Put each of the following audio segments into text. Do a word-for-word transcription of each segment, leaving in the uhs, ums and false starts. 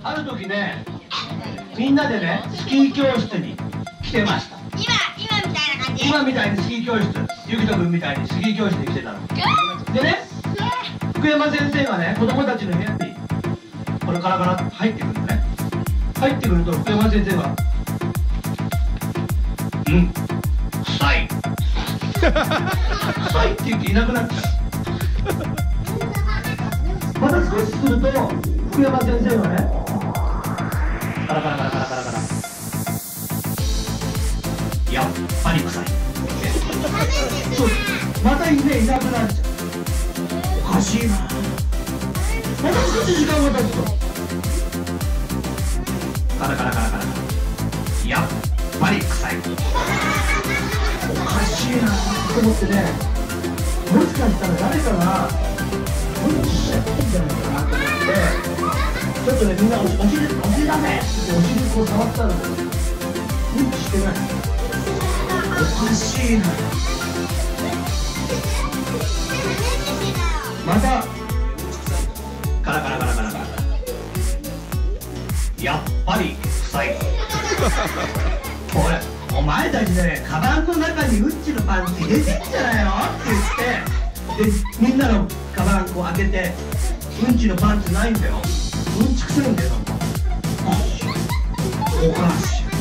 ある時ね、みんなでね、スキー教室に来てました。 今、今みたいな感じ。 今みたいにスキー教室、ゆきとくんみたいにスキー教室に来てたの。でね、福山先生がね、子供たちの部屋にこれカラカラって入ってくるのね。入ってくると福山先生が「うん、臭い」臭いって言っていなくなっちゃう。また少しすると福山先生がね、カラカラカラカラカラカラ、やっぱり臭い。そう、またね、いなくなっちゃう。おかしいな。また少し時間が経つとカラカラカラカラカラ、やっぱり臭い。おかしいなと思ってね、もしかしたら誰かがうんちしちゃってんじゃないかなと思って、ちょっとね、みんなお尻、お尻だねってお尻こう触ったらうんちしてない。おかしいな。またカラカラカラカラカラ、やっぱり臭い。これお前たちね、カバンの中にうんちのパンツ入れてんじゃないのって言って、でみんなのカバンこう開けて、うんちのパンツないんだよ。うんちくせえんだよ。なんかおかしい。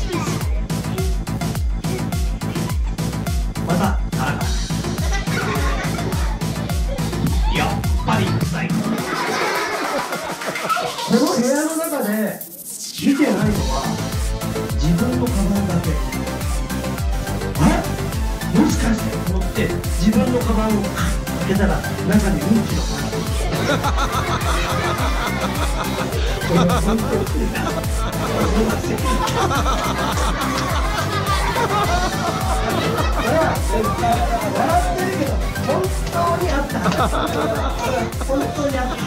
またカラカラ、やっぱり臭い。この部屋の中で見てないのは自分のカバンだけ。あれ、もしかしてと思って自分のカバンを開けたら中にうんちのパンツ。これ本当にな。笑ってるけど本当にあった。本当にあった。